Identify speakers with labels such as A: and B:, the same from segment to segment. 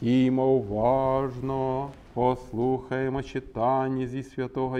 A: Стіймо уважно, послухаємо читання зі Святого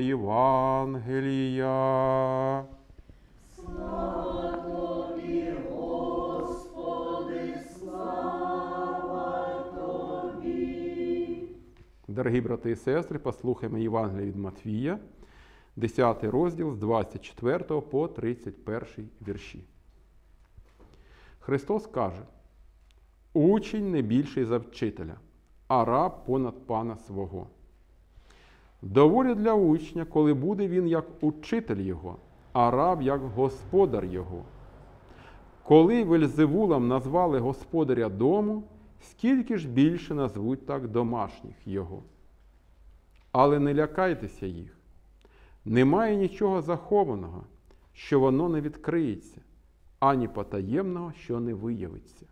A: Євангелія.
B: Слава Тобі, Господи, слава Тобі!
A: Дорогі брати і сестри, послухаємо Євангелія від Матвія, 10 розділ з 24 по 31 вірші. Христос каже: «Учень не більший за вчителя, а раб понад пана свого. Доволі для учня, коли буде він як учитель його, а раб як господар його. Коли Вельзевулом назвали господаря дому, скільки ж більше назвуть так домашніх його. Але не лякайтеся їх. Немає нічого захованого, що воно не відкриється, ані потаємного, що не виявиться.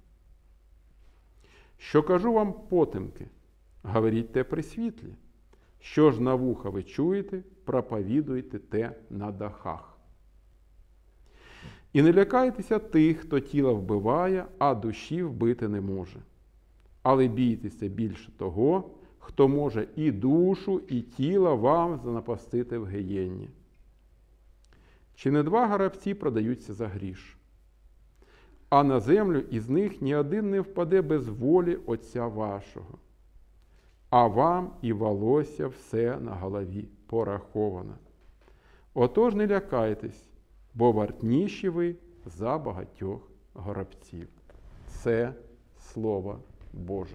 A: Що кажу вам потемки, говоріть те при світлі. Що ж на вуха ви чуєте, проповідуйте те на дахах. І не лякайтеся тих, хто тіло вбиває, а душі вбити не може. Але бійтеся більше того, хто може і душу, і тіло вам занапастити в гієнні. Чи не 2 горобці продаються за гріш? А на землю із них ні один не впаде без волі Отця вашого. А вам і волосся все на голові пораховано. Отож не лякайтесь, бо вартніші ви за багатьох горобців». Це Слово Боже.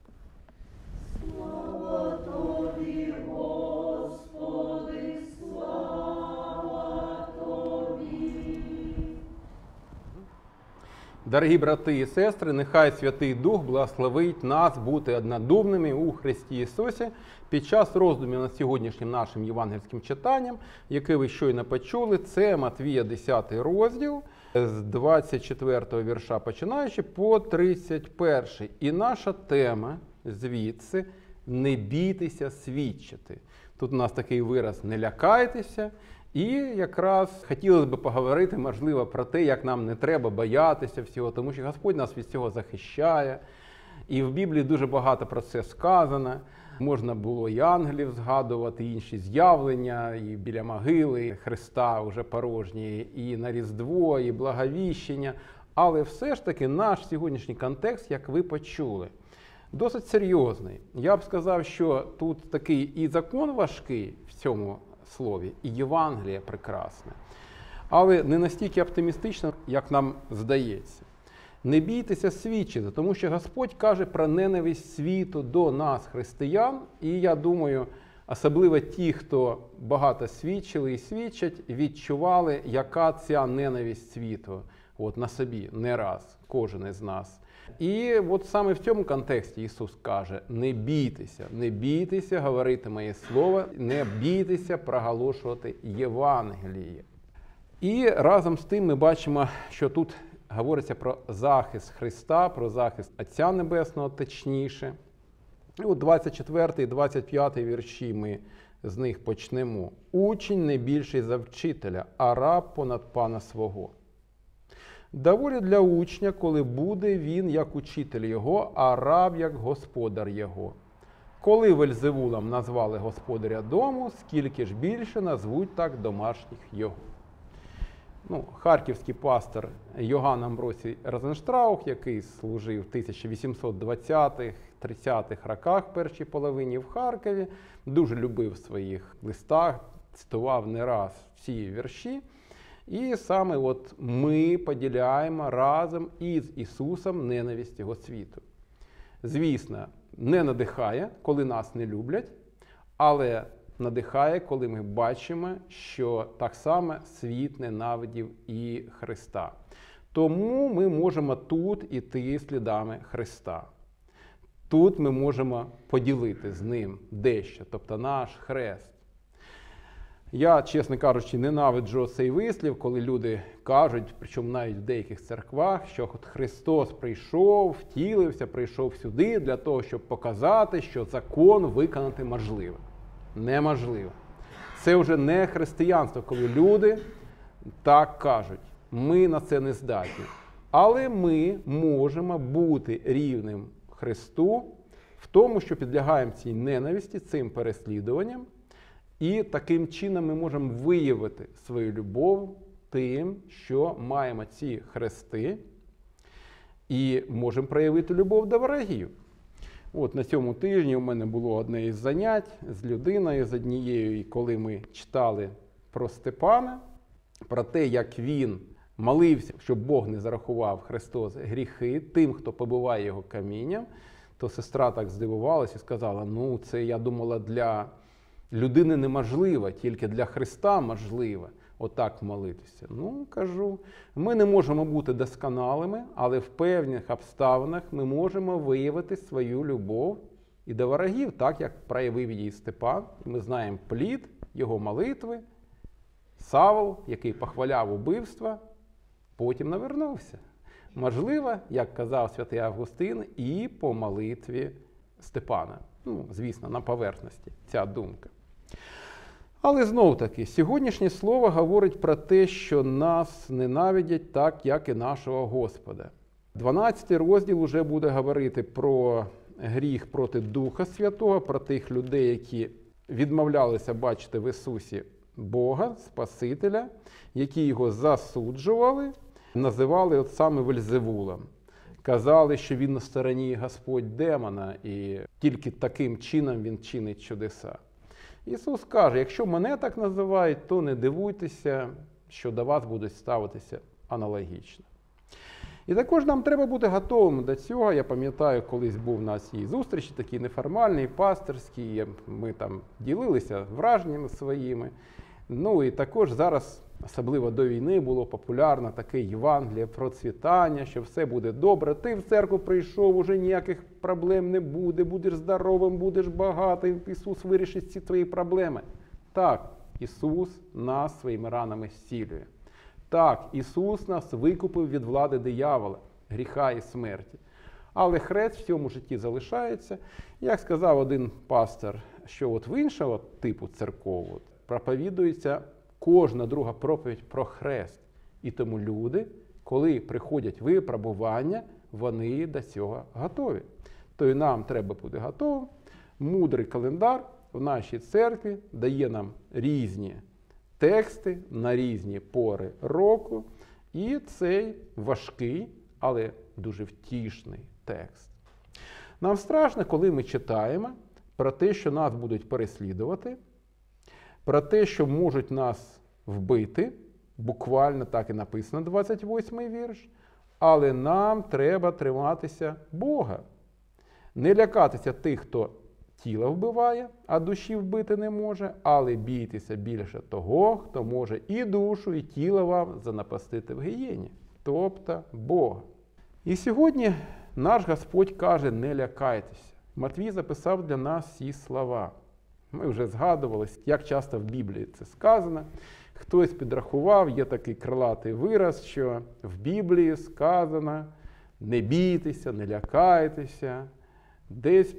B: Слава Тобі, Господи, слава Тобі!
A: Дорогі брати і сестри, нехай Святий Дух благословить нас бути однодумними у Христі Ісусі під час роздумів над сьогоднішнім нашим євангельським читанням, яке ви щойно почули. Це Матвія 10 розділ, з 24 вірша починаючи по 31. І наша тема звідси – «Не бійтеся свідчити». Тут у нас такий вираз «не лякайтеся». І якраз хотілося б поговорити, можливо, про те, як нам не треба боятися всього, тому що Господь нас від цього захищає. І в Біблії дуже багато про це сказано. Можна було і ангелів згадувати, і інші з'явлення, і біля могили Христа вже порожні, і на Різдво, і Благовіщення. Але все ж таки наш сьогоднішній контекст, як ви почули, досить серйозний. Я б сказав, що тут такий і закон важкий в цьому слові, і Євангеліє прекрасне. Але не настільки оптимістично, як нам здається. Не бійтеся свідчити, тому що Господь каже про ненависть світу до нас, християн. І я думаю, особливо ті, хто багато свідчили і свідчать, відчували, яка ця ненависть світу на собі не раз, кожен із нас. І от саме в цьому контексті Ісус каже: не бійтеся говорити моє слово, не бійтеся проголошувати Євангеліє. І разом з тим ми бачимо, що тут говориться про захист Христа, про захист Отця Небесного точніше. І от 24 і 25 вірші ми з них почнемо. «Учень не більший за вчителя, а раб понад пана свого. Доволі для учня, коли буде він як учитель його, а раб як господар його. Коли Вельзевулом назвали господаря дому, скільки ж більше назвуть так домашніх його». Харківський пастор Йоганн Амбросій Розенштраух, який служив в 1820-30-х роках, першій половині в Харкові, дуже любив в своїх листах, цитував не раз ці вірші. І саме ми поділяємо разом із Ісусом ненависть цього світу. Звісно, не надихає, коли нас не люблять, але надихає, коли ми бачимо, що так само світ ненавидів і Христа. Тому ми можемо тут іти слідами Христа. Тут ми можемо поділити з ним дещо, тобто наш хрест. Я, чесно кажучи, ненавиджу цей вислів, коли люди кажуть, причому навіть в деяких церквах, що Христос прийшов, втілився, прийшов сюди для того, щоб показати, що закон виконати можливо. Неможливо. Це вже не християнство, коли люди так кажуть. Ми на це не здатні. Але ми можемо бути рівним Христу в тому, що підлягаємо цій ненависті, цим переслідуванням, і таким чином ми можемо виявити свою любов тим, що маємо ці хрести, і можемо проявити любов до ворогів. От на цьому тижні у мене було одне із занять з людиною, з однією, і коли ми читали про Степана, про те, як він молився, щоб Бог не зарахував Христос гріхи тим, хто побиває його камінням, то сестра так здивувалася і сказала, ну це, я думала, для людини неможливо, тільки для Христа можливо отак молитися. Ну, кажу, ми не можемо бути досконалими, але в певних обставинах ми можемо виявити свою любов і до ворогів, так як проявив її Степан. Ми знаємо плід його молитви, Савл, який похваляв убивства, потім навернувся. Можливо, як казав святий Августин, і по молитві Степана. Ну, звісно, на поверхності ця думка. Але знов-таки, сьогоднішнє слово говорить про те, що нас ненавидять так, як і нашого Господа. 12 розділ уже буде говорити про гріх проти Духа Святого, про тих людей, які відмовлялися бачити в Ісусі Бога, Спасителя, які його засуджували, називали от саме Вельзевулом. Казали, що він на стороні Господь демона, і тільки таким чином він чинить чудеса. Ісус каже, якщо мене так називають, то не дивуйтеся, що до вас будуть ставитися аналогічно. І також нам треба бути готовими до цього. Я пам'ятаю, колись був у нас і зустрічі, такі неформальні, пастирські, ми там ділилися враженнями своїми. Ну і також зараз, особливо до війни, було популярно таке Євангеліє процвітання, що все буде добре. Ти в церкву прийшов, уже ніяких проблем не буде, будеш здоровим, будеш багатим, Ісус вирішить ці твої проблеми. Так, Ісус нас своїми ранами зцілює. Так, Ісус нас викупив від влади диявола, гріха і смерті. Але хрест в цьому житті залишається. Як сказав один пастор, що от в іншого типу церков проповідується кожна друга проповідь про хрест. І тому люди, коли приходять випробування, вони до цього готові. То і нам треба бути готовим. Мудрий календар в нашій церкві дає нам різні тексти на різні пори року. І цей важкий, але дуже втішний текст. Нам страшно, коли ми читаємо про те, що нас будуть переслідувати, про те, що можуть нас вбити, буквально так і написано, 28-й вірш, але нам треба триматися Бога. Не лякатися тих, хто тіло вбиває, а душі вбити не може, але бійтеся більше того, хто може і душу, і тіло вам занапастити в гієні, тобто Бога. І сьогодні наш Господь каже, не лякайтеся. Матвій записав для нас ці слова. Ми вже згадували, як часто в Біблії це сказано. Хтось підрахував, є такий крилатий вираз, що в Біблії сказано не бійтеся, не лякайтеся, десь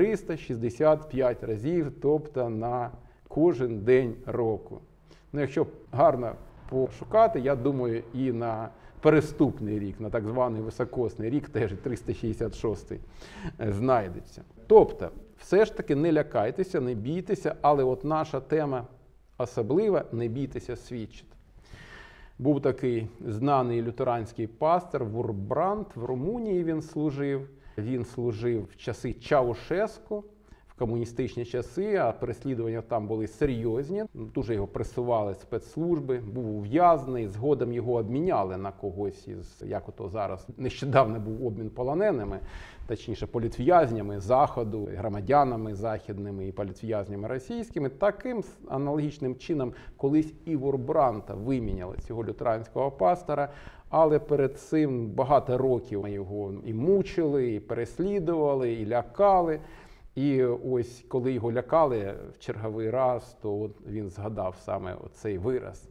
A: 365 разів, тобто на кожен день року. Ну, якщо гарно пошукати, я думаю, і на переступний рік, на так званий високосний рік, теж 366 знайдеться. Тобто, все ж таки не лякайтеся, не бійтеся, але от наша тема особлива – не бійтеся свідчити. Був такий знаний лютеранський пастор Вурбранд, в Румунії він служив. Він служив в часи Чаушеску, в комуністичні часи, а переслідування там були серйозні. Дуже його пресували спецслужби, був ув'язнений, згодом його обміняли на когось із, як ото зараз, нещодавно був обмін полоненими, точніше політв'язнями Заходу, громадянами західними і політв'язнями російськими. Таким аналогічним чином колись і Вурбранта виміняли, цього лютеранського пастора, але перед цим багато років його і мучили, і переслідували, і лякали. І ось коли його лякали в черговий раз, то він згадав саме оцей вираз.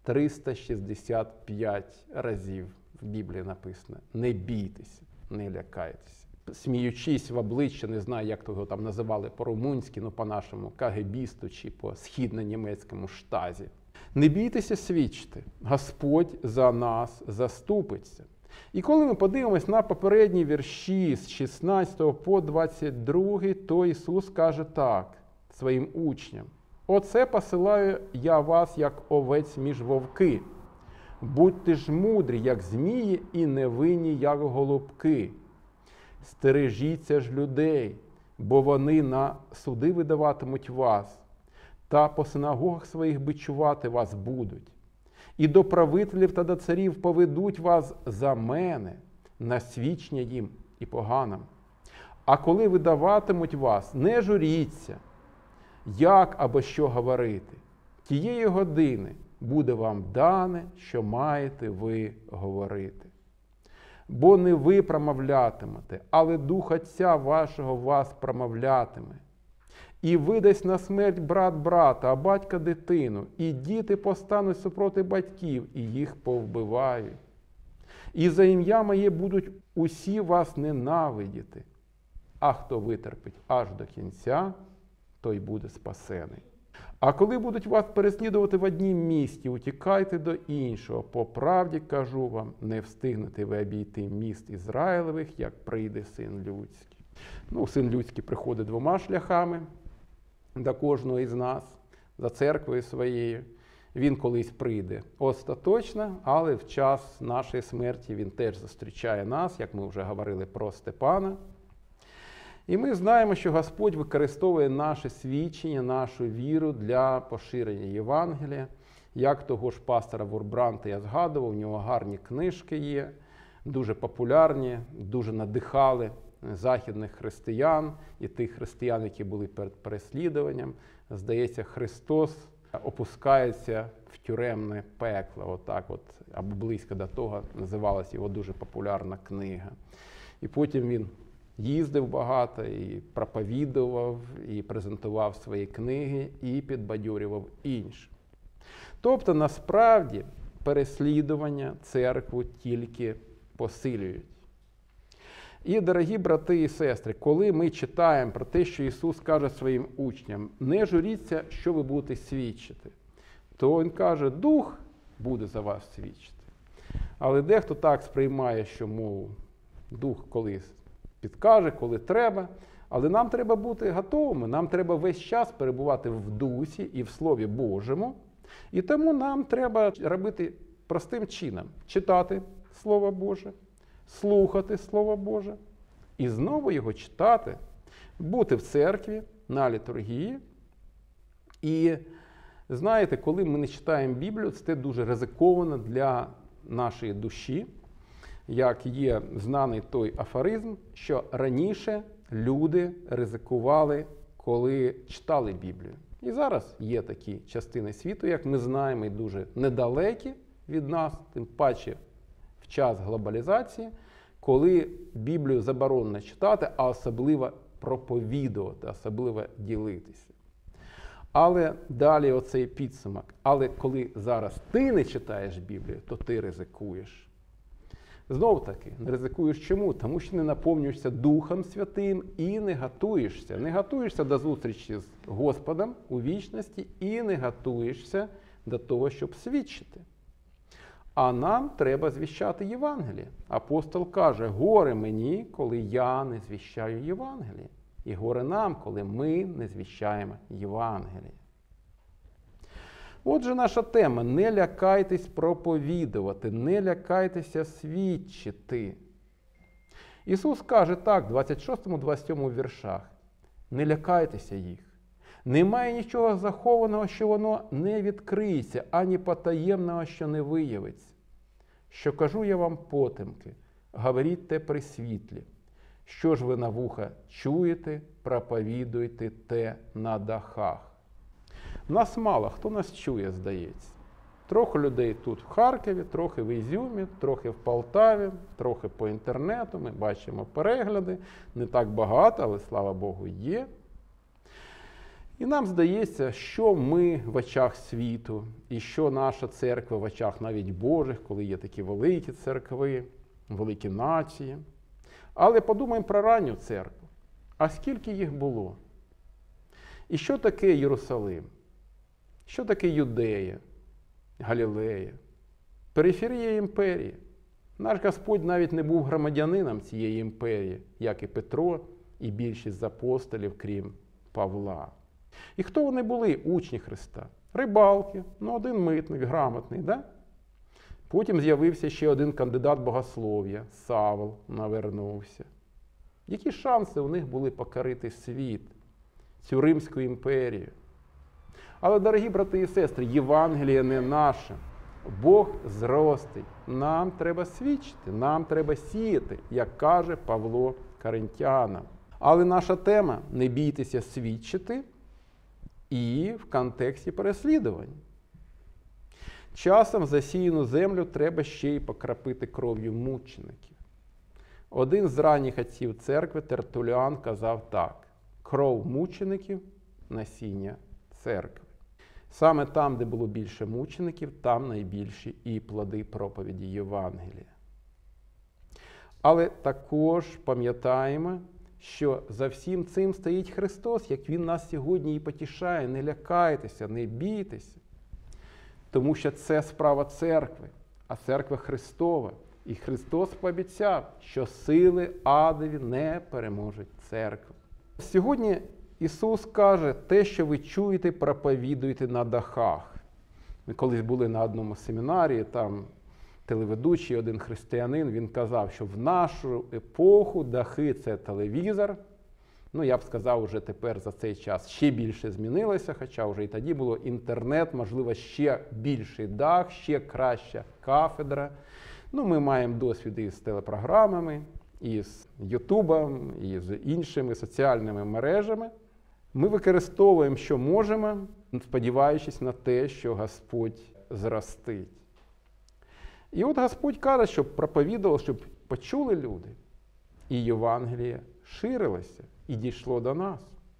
A: 365 разів в Біблії написано «Не бійтеся, не лякайтеся». Сміючись в обличчя, не знаю, як того там називали по-румунськи, ну по-нашому кагебісту чи по східно-німецькому штазі. Не бійтеся свідчити, Господь за нас заступиться. І коли ми подивимось на попередні вірші з 16 по 22, то Ісус каже так своїм учням: «Оце посилаю я вас, як овець між вовки. Будьте ж мудрі, як змії, і невинні, як голубки. Стережіться ж людей, бо вони на суди видаватимуть вас, та по синагогах своїх бичувати вас будуть. І до правителів та до царів поведуть вас за мене, на свідчення їм і поганам. А коли видаватимуть вас, не журіться, як або що говорити. Тієї години буде вам дане, що маєте ви говорити. Бо не ви промовлятимете, але Дух Отця вашого вас промовлятиме. І видасть на смерть брат брата, а батька дитину, і діти постануть супроти батьків, і їх повбивають. І за ім'я моє будуть усі вас ненавидіти. А хто витерпить аж до кінця, той буде спасений. А коли будуть вас переслідувати в однім місті, утікайте до іншого. По правді кажу вам, не встигнете ви обійти міст Ізраїлевих, як прийде Син Людський». Син Людський приходить двома шляхами до кожного із нас, за церквою своєю. Він колись прийде остаточно, але в час нашої смерті він теж зустрічає нас, як ми вже говорили про Степана. І ми знаємо, що Господь використовує наше свідчення, нашу віру для поширення Євангелія. Як того ж пастора Вурбранта я згадував, у нього гарні книжки є, дуже популярні, дуже надихали західних християн і тих християн, які були перед переслідуванням. Здається, Христос опускається в тюремне пекло, або близько до того називалась його дуже популярна книга. І потім він їздив багато, і проповідував, і презентував свої книги, і підбадьорював інших. Тобто, насправді, переслідування церкву тільки посилюють. І, дорогі брати і сестри, коли ми читаємо про те, що Ісус каже своїм учням, не журіться, що ви будете свідчити, то Він каже, Дух буде за вас свідчити. Але дехто так сприймає, що, мов, Дух колись підкаже, коли треба, але нам треба бути готовими, нам треба весь час перебувати в Дусі і в Слові Божому, і тому нам треба робити простим чином – читати Слово Боже, слухати Слово Боже і знову його читати, бути в церкві, на літургії. І знаєте, коли ми не читаємо Біблію, це дуже ризиковано для нашої душі, як є знаний той афоризм, що раніше люди ризикували, коли читали Біблію. І зараз є такі частини світу, як ми знаємо, і дуже недалекі від нас, тим паче в час глобалізації, коли Біблію заборонено читати, а особливо проповідувати, особливо ділитися. Але далі оцей підсумок. Але коли зараз ти не читаєш Біблію, то ти ризикуєш. Знов таки, не ризикуєш чому? Тому що не наповнюєшся Духом Святим і не готуєшся. Не готуєшся до зустрічі з Господом у вічності і не готуєшся до того, щоб свідчити. А нам треба звіщати Євангеліє. Апостол каже, горе мені, коли я не звіщаю Євангеліє. І горе нам, коли ми не звіщаємо Євангеліє. Отже, наша тема – не лякайтесь проповідувати, не лякайтеся свідчити. Ісус каже так, в 26-27 віршах, не лякайтеся їх. Немає нічого захованого, що воно не відкриється, ані потаємного, що не виявиться. Що кажу я вам потемки, говоріть те при світлі. Що ж ви на вуха чуєте, проповідуйте те на дахах. Нас мало, хто нас чує, здається. Трохи людей тут в Харкові, трохи в Ізюмі, трохи в Полтаві, трохи по інтернету. Ми бачимо перегляди. Не так багато, але, слава Богу, є. І нам здається, що ми в очах світу, і що наша церква в очах навіть Божих, коли є такі великі церкви, великі нації. Але подумаємо про ранню церкву. А скільки їх було? І що таке Єрусалим? Що таке Юдея, Галілея? Периферія імперії. Наш Господь навіть не був громадянином цієї імперії, як і Петро, і більшість з апостолів, крім Павла. І хто вони були, учні Христа? Рибалки, один митник, грамотний, да? Потім з'явився ще один кандидат богослов'я, Савл, навернувся. Які шанси у них були покорити світ, цю Римську імперію? Але, дорогі брати і сестри, Євангеліє не наше. Бог зростить. Нам треба свідчити, нам треба сіяти, як каже Павло Коринтянам. Але наша тема – не бійтеся свідчити і в контексті переслідувань. Часом засіяну землю треба ще й покропити кров'ю мучеників. Один з ранніх отців церкви, Тертуліан, казав так: кров мучеників – насіння церкви. Саме там, де було більше мучеників, там найбільші і плоди проповіді Євангелія. Але також пам'ятаємо, що за всім цим стоїть Христос, як Він нас сьогодні і потішає. Не лякайтеся, не бійтеся. Тому що це справа церкви, а церква Христова. І Христос пообіцяв, що сили адові не переможуть церкву. Сьогодні Ісус каже, те, що ви чуєте, проповідуйте на дахах. Ми колись були на одному семінарі, там телеведучий, один християнин, він казав, що в нашу епоху дахи – це телевізор. Я б сказав, вже тепер за цей час ще більше змінилося, хоча вже і тоді було інтернет, можливо, ще більший дах, ще краща кафедра. Ми маємо досвід із телепрограмами, із Ютубом, і з іншими соціальними мережами. Ми використовуємо, що можемо, сподіваючись на те, що Господь зростить. І от Господь каже, щоб проповідував, щоб почули люди. І Євангеліє ширилося і дійшло до нас.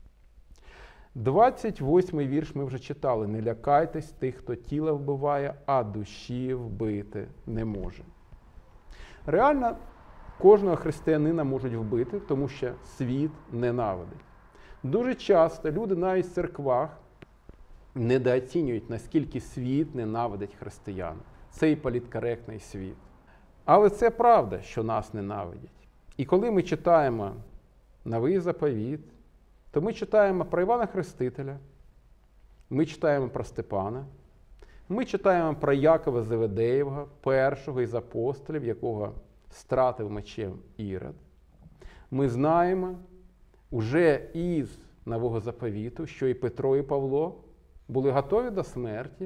A: 28-й вірш ми вже читали. Не лякайтесь тих, хто тіло вбиває, а душі вбити не може. Реально, кожного християнина можуть вбити, тому що світ ненавидить. Дуже часто люди навіть в церквах недооцінюють, наскільки світ ненавидить християн. Цей політкоректний світ. Але це правда, що нас ненавидять. І коли ми читаємо Новий заповіт, то ми читаємо про Івана Хрестителя, ми читаємо про Степана, ми читаємо про Якова Зеведеєвого, першого із апостолів, якого стратив мечем Ірод. Ми знаємо уже із Нового заповіту, що і Петро, і Павло були готові до смерті.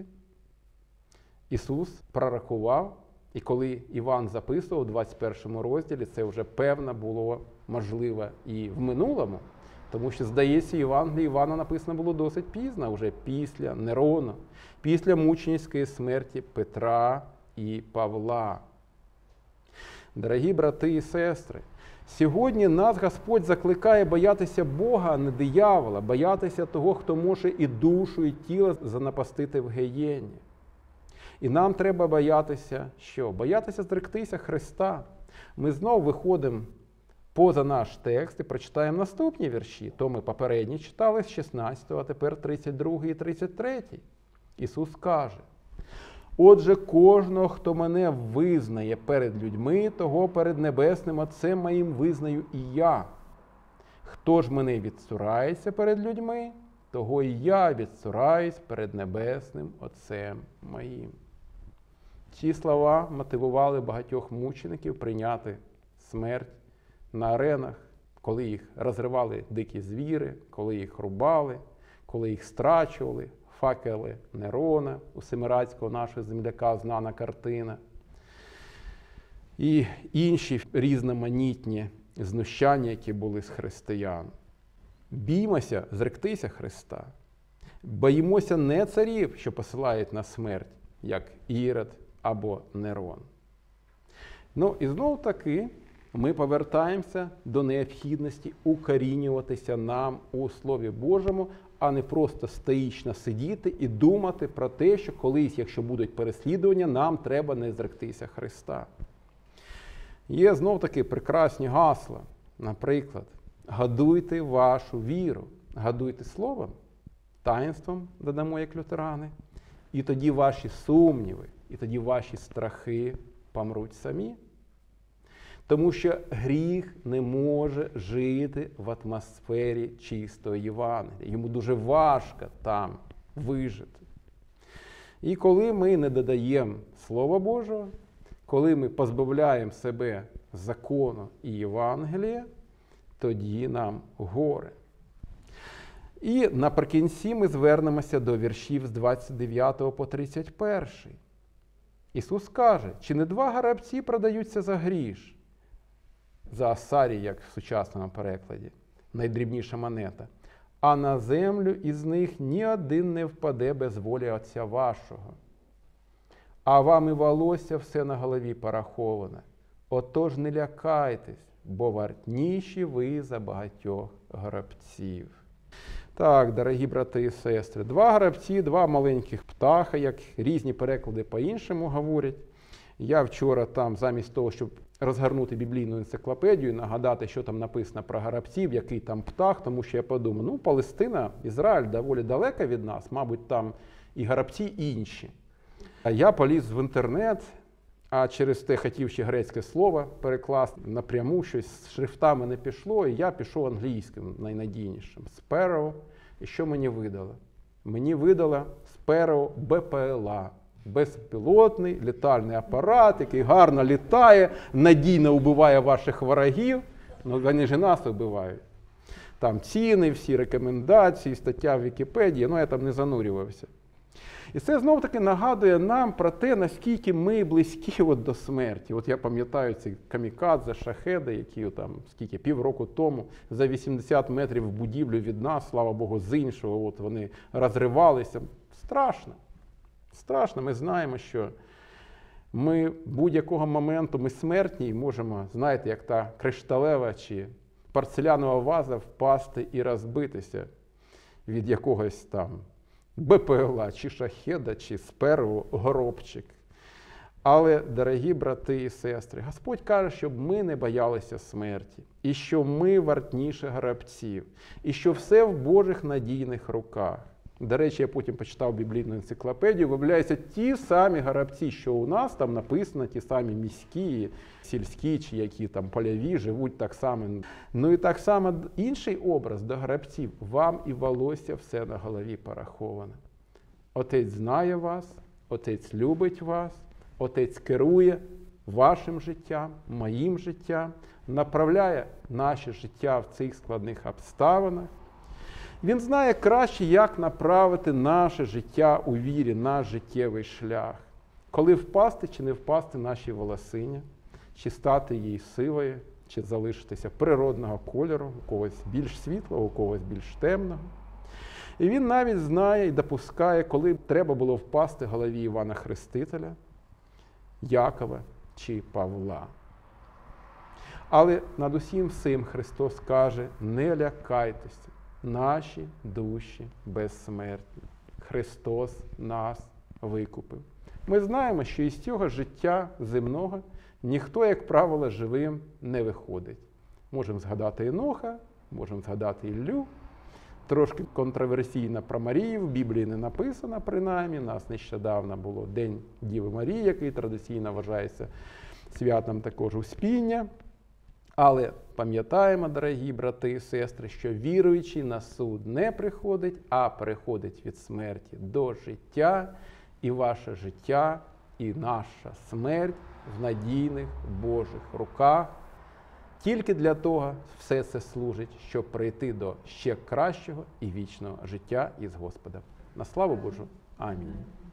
A: Ісус пророкував, і коли Іван записував у 21 розділі, це вже певно було можливо і в минулому, тому що, здається, Євангелії Івана написано було досить пізно, вже після Нерона, після мученицької смерті Петра і Павла. Дорогі брати і сестри, сьогодні нас Господь закликає боятися Бога, а не диявола, боятися того, хто може і душу, і тіло занапастити в гієні. І нам треба боятися що? Боятися зректися Христа. Ми знову виходимо поза наш текст і прочитаємо наступні вірші. То ми попередні читали з 16, а тепер 32 і 33. Ісус каже: «Отже, кожного, хто мене визнає перед людьми, того перед Небесним Отцем моїм визнаю і я. Хто ж мене відцурається перед людьми, того і я відцураюсь перед Небесним Отцем моїм». Ці слова мотивували багатьох мучеників прийняти смерть на аренах, коли їх розривали дикі звіри, коли їх рубали, коли їх страчували, факели Нерона, у Семирадського нашого земляка знана картина, і інші різноманітні знущання, які були з християн. Біймося зректися Христа. Боїмося не царів, що посилають на смерть, як Ірод або Нерон. І знов таки ми повертаємося до необхідності укорінюватися нам у Слові Божому, а не просто стоїчно сидіти і думати про те, що колись, якщо будуть переслідування, нам треба не зректися Христа. Є знов таки прекрасні гасла. Наприклад, годуйте вашу віру, годуйте словом, таїнством, додамо як лютерани, і тоді ваші сумніви, і тоді ваші страхи помруть самі. Тому що гріх не може жити в атмосфері чистого Євангелія. Йому дуже важко там вижити. І коли ми не додаємо Слова Божого, коли ми позбавляємо себе закону і Євангелія, тоді нам горе. І наприкінці ми звернемося до віршів з 29 по 31. Ісус каже, чи не 2 горобці продаються за гріш? За асарій, як в сучасному перекладі, найдрібніша монета. А на землю із них ні один не впаде без волі Отця вашого. А вам і волосся все на голові пораховане. Отож не лякайтесь, бо вартніші ви за багатьох горобців. Так, дорогі брати і сестри, 2 горобці, 2 маленьких птаха, як різні переклади по-іншому говорять. Я вчора там, замість того, щоб розгорнути біблійну енциклопедію і нагадати, що там написано про горобців, який там птах, тому що я подумав, Палестина, Ізраїль доволі далеко від нас, мабуть, там і горобці інші. А я поліз в інтернет, а через те хотів ще грецьке слово перекласти напряму, щось з шрифтами не пішло, і я пішов англійським, найнадійнішим. Sparrow. І що мені видало? Мені видало Sparrow БПЛА. Безпілотний літальний апарат, який гарно літає, надійно вбиває ваших ворогів, але вони ж і нас вбивають. Там ціни, всі рекомендації, стаття в Вікіпедії, я там не занурювався. І це знов-таки нагадує нам про те, наскільки ми близькі до смерті. От я пам'ятаю ці камікадзе, шахеди, які там, півроку тому за 80 метрів в будівлю від нас, слава Богу, з іншого, вони розривалися. Страшно. Страшно, ми знаємо, що ми будь-якого моменту ми смертні і можемо, знаєте, як та кришталева чи порцелянова ваза впасти і розбитися від якогось там БПЛА, чи шахеда, чи сперу горобчик. Але, дорогі брати і сестри, Господь каже, щоб ми не боялися смерті, і що ми вартніше горобців, і що все в Божих надійних руках. До речі, я потім почитав біблійну енциклопедію, виявляється, ті самі горобці, що у нас там написано, ті самі міські, сільські, чи які там польові, живуть так само. Ну і так само інший образ до горобців. Вам і волосся все на голові пораховане. Отець знає вас, Отець любить вас, Отець керує вашим життям, моїм життям, направляє наше життя в цих складних обставинах. Він знає краще, як направити наше життя у вірі, наш життєвий шлях. Коли впасти чи не впасти нашій волосині, чи стати їй сивою, чи залишитися природного кольору, у когось більш світлого, у когось більш темного. І він навіть знає і допускає, коли треба було впасти голові Івана Хрестителя, Якова чи Павла. Але над усім цим Христос каже, не лякайтеся. Наші душі безсмертні. Христос нас викупив. Ми знаємо, що із цього життя земного ніхто, як правило, живим не виходить. Можемо згадати Еноха, можемо згадати Іллю. Трошки контроверсійно про Марію, в Біблії не написано принаймні. У нас нещодавно було День Діви Марії, який традиційно вважається святом також Успіння. Але пам'ятаємо, дорогі брати і сестри, що віруючий на суд не приходить, а переходить від смерті до життя, і ваше життя, і наша смерть в надійних Божих руках. Тільки для того все це служить, щоб прийти до ще кращого і вічного життя із Господом. На славу Божу. Амінь.